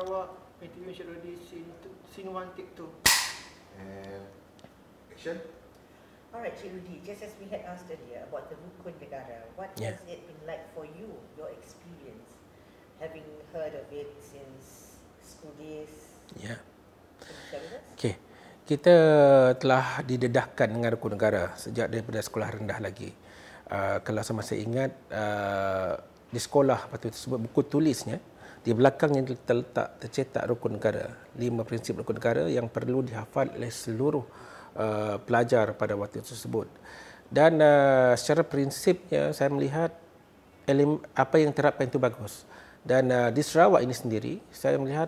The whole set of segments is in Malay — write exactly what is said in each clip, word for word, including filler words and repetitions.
Sarawak, Intimate Rodi, scene, scene one, take two. And action. Alright, Cik Rudi, just as we had asked earlier about the Rukun Negara, what Yeah. has it been like for you, your experience, having heard of it since school days? Ya. Can you share with us? Okey. Kita telah didedahkan dengan Rukun Negara sejak daripada sekolah rendah lagi. Uh, kalau saya masih ingat, uh, di sekolah waktu tersebut buku tulisnya, di belakangnya terletak tercetak Rukun Negara. Lima prinsip Rukun Negara yang perlu dihafal oleh seluruh uh, pelajar pada waktu tersebut. Dan uh, secara prinsipnya saya melihat elim, apa yang terapkan itu bagus. Dan uh, di Sarawak ini sendiri, saya melihat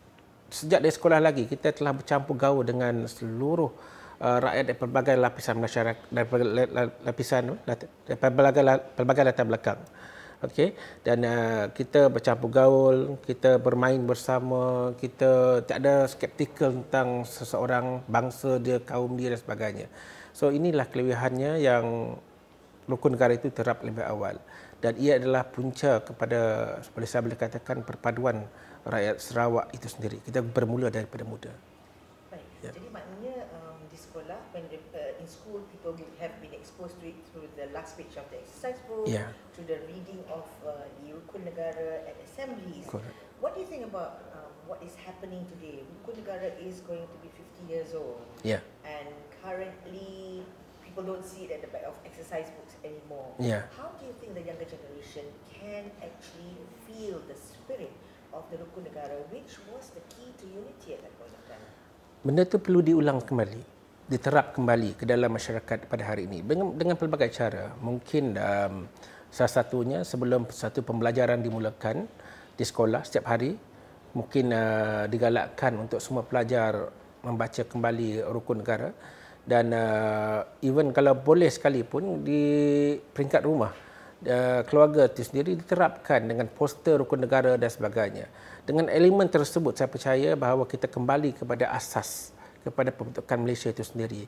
sejak dari sekolah lagi kita telah bercampur gaul dengan seluruh uh, rakyat dari pelbagai lapisan masyarakat, dari lapisan dari pelbagai pelbagai latar belakang. Okey, dan uh, kita bercampur gaul, kita bermain bersama, kita tak ada skeptikal tentang seseorang, bangsa dia, kaum dia dan sebagainya. So inilah kelebihannya yang Rukun Negara itu terap lebih awal, dan ia adalah punca kepada, boleh saya boleh katakan, perpaduan rakyat Sarawak itu sendiri. Kita bermula daripada muda. Baik. Ya. Jadi maknanya um, di sekolah, when the, uh, in school people would have been exposed to it through the last page of the exercise book, Yeah. to the reading of uh, the Rukun Negara at assemblies. Correct. What do you think about um, what is happening today? Rukun Negara is going to be fifty years old, Ya. and currently people don't see it at the back of exercise books anymore. Ya. How do you think the younger generation can actually feel the spirit of the Rukun Negara, which was the key to unity at that point of time? Benda itu perlu diulang kembali, diterap kembali ke dalam masyarakat pada hari ini dengan, dengan pelbagai cara. Mungkin um, salah satunya sebelum satu pembelajaran dimulakan di sekolah setiap hari, mungkin uh, digalakkan untuk semua pelajar membaca kembali Rukun Negara, dan uh, even kalau boleh sekalipun di peringkat rumah, Uh, keluarga itu sendiri diterapkan dengan poster Rukun Negara dan sebagainya. Dengan elemen tersebut, saya percaya bahawa kita kembali kepada asas, kepada pembentukan Malaysia itu sendiri.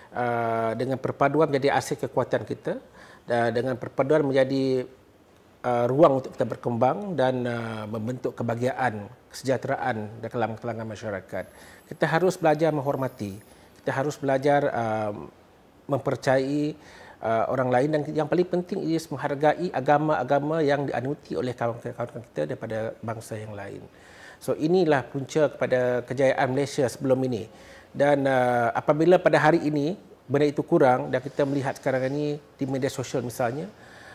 Uh, dengan perpaduan menjadi asas kekuatan kita, dan dengan perpaduan menjadi uh, ruang untuk kita berkembang dan uh, membentuk kebahagiaan, kesejahteraan dalam kalangan masyarakat. Kita harus belajar menghormati, kita harus belajar uh, mempercayai Uh, orang lain, dan yang paling penting ia menghargai agama-agama yang dianuti oleh kawan-kawan kita daripada bangsa yang lain. So inilah punca kepada kejayaan Malaysia sebelum ini. Dan uh, apabila pada hari ini benda itu kurang, dan kita melihat sekarang ini di media sosial misalnya,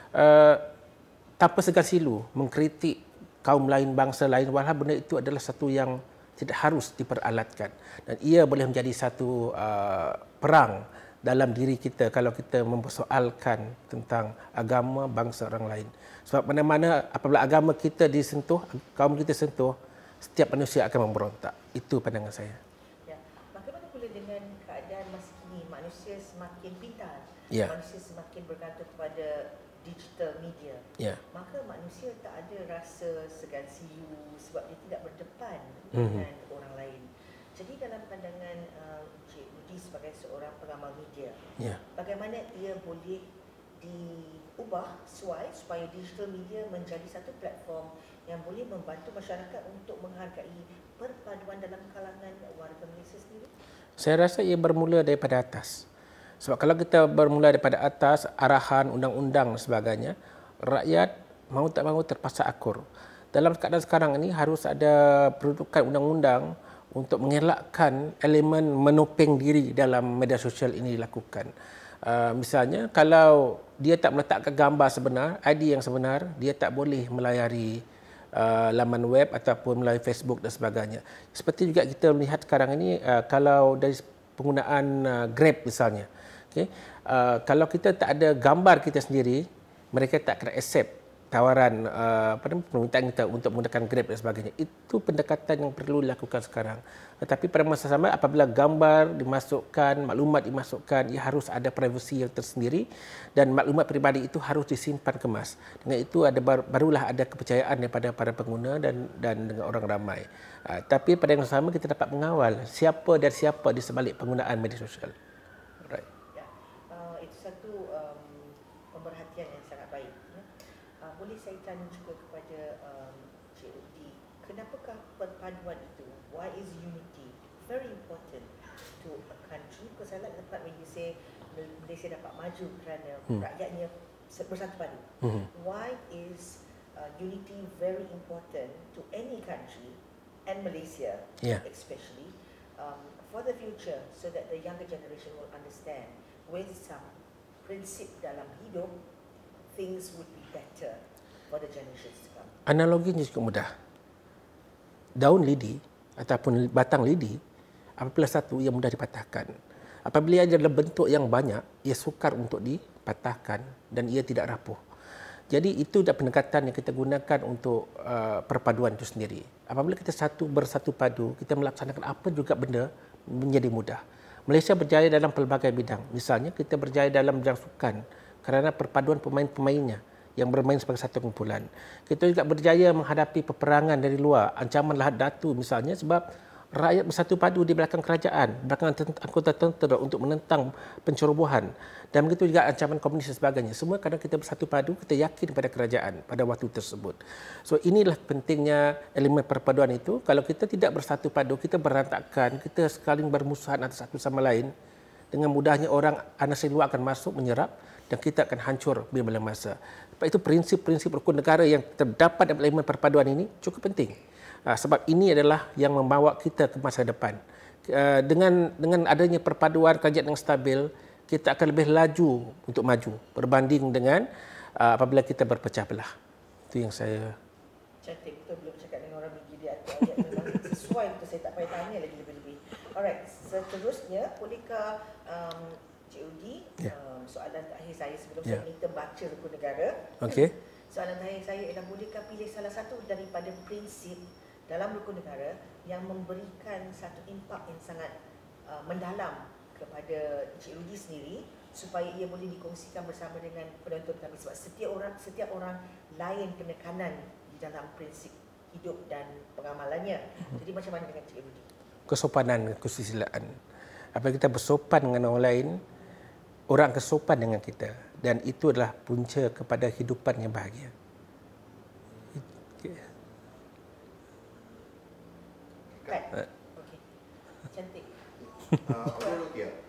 uh, tanpa segan silu mengkritik kaum lain, bangsa lain, walaupun benda itu adalah satu yang tidak harus diperalatkan, dan ia boleh menjadi satu uh, perang dalam diri kita kalau kita mempersoalkan tentang agama bangsa orang lain. Sebab mana-mana apabila agama kita disentuh, kaum kita sentuh, setiap manusia akan memberontak. Itu pandangan saya. Ya. Bagaimana pula dengan keadaan masa kini? Manusia semakin pintar, Ya. manusia semakin bergantung kepada digital media. Ya. Maka manusia tak ada rasa segan silu sebab dia tidak berdepan Mhm. dengan orang lain. Jadi dalam pandangan uh, Cik Rudi sebagai seorang pengamal media, Ya. bagaimana ia boleh diubah sesuai supaya digital media menjadi satu platform yang boleh membantu masyarakat untuk menghargai perpaduan dalam kalangan warga Malaysia sendiri? Saya rasa ia bermula daripada atas. Sebab kalau kita bermula daripada atas, arahan, undang-undang dan sebagainya, rakyat mahu tak mahu terpaksa akur. Dalam keadaan sekarang ini harus ada peruntukan undang-undang untuk mengelakkan elemen menopeng diri dalam media sosial ini dilakukan. Uh, misalnya, kalau dia tak meletakkan gambar sebenar, I D yang sebenar, dia tak boleh melayari uh, laman web ataupun melalui Facebook dan sebagainya. Seperti juga kita melihat sekarang ini, uh, kalau dari penggunaan uh, Grab misalnya, okay, uh, kalau kita tak ada gambar kita sendiri, mereka tak kena accept tawaran uh, apa namanya, permintaan kita untuk menggunakan Grab dan sebagainya. Itu pendekatan yang perlu dilakukan sekarang. Tetapi pada masa sama, apabila gambar dimasukkan, maklumat dimasukkan, ia harus ada privasi yang tersendiri, dan maklumat peribadi itu harus disimpan kemas. Dengan itu ada barulah ada kepercayaan daripada para pengguna dan dan dengan orang ramai. Uh, tapi pada yang sama kita dapat mengawal siapa dan siapa di sebalik penggunaan media sosial. Right. Ya, uh, itu satu um, pemerhatian yang sangat baik. Ya. Uh, boleh saya tanya juga kepada um, Cik Rudi, kenapakah perpaduan itu? Why is unity very important to a country? Because I like the part when you say Malaysia dapat maju kerana hmm. rakyatnya bersatu padu. Hmm. Why is uh, unity very important to any country and Malaysia, yeah. especially um, for the future, so that the younger generation will understand with some prinsip dalam hidup, things would be better for the generations to come. Analoginya cukup mudah. Daun lidi ataupun batang lidi apabila satu ia mudah dipatahkan. Apabila ia adalah bentuk yang banyak, ia sukar untuk dipatahkan dan ia tidak rapuh. Jadi itu adalah pendekatan yang kita gunakan untuk uh, perpaduan itu sendiri. Apabila kita satu bersatu padu, kita melaksanakan apa juga benda menjadi mudah. Malaysia berjaya dalam pelbagai bidang. Misalnya kita berjaya dalam bidang sukan kerana perpaduan pemain-pemainnya yang bermain sebagai satu kumpulan. Kita juga berjaya menghadapi peperangan dari luar, ancaman lahat datu misalnya sebab rakyat bersatu padu di belakang kerajaan, belakang anggota tentera untuk menentang pencerobohan. Dan begitu juga ancaman komunis dan sebagainya. Semua kadang kita bersatu padu, kita yakin pada kerajaan pada waktu tersebut. So inilah pentingnya elemen perpaduan itu. Kalau kita tidak bersatu padu, kita berantakan, kita saling bermusuhan antara satu sama lain. Dengan mudahnya orang anasir luar akan masuk, menyerap dan kita akan hancur bila-bila masa. Sebab itu prinsip-prinsip rukun negara yang terdapat dalam elemen perpaduan ini cukup penting. Sebab ini adalah yang membawa kita ke masa depan. Dengan dengan adanya perpaduan kerajaan yang stabil, kita akan lebih laju untuk maju berbanding dengan apabila kita berpecah belah. Itu yang saya... Cantik, betul belum cakap dengan orang gigi dia ayat memang sesuai untuk saya tak payah tanya lagi lebih-lebih. Alright, seterusnya bolehkah um, Cik Udi, yeah. um, soalan terakhir saya sebelum yeah. saya minta baca rukun negara. Okey. Soalan terakhir saya ialah bolehkah pilih salah satu daripada prinsip dalam rukun negara yang memberikan satu impak yang sangat uh, mendalam kepada Encik Rudi sendiri supaya ia boleh dikongsikan bersama dengan penonton kami, sebab setiap orang setiap orang lain penekanan di dalam prinsip hidup dan pengamalannya. Jadi macam mana dengan Encik Rudi? Kesopanan, kesusilaan. Apabila kita bersopan dengan orang lain, orang akan sopan dengan kita, dan itu adalah punca kepada kehidupan yang bahagia. Right. Okay. Cantik. Uh, apa Rukia?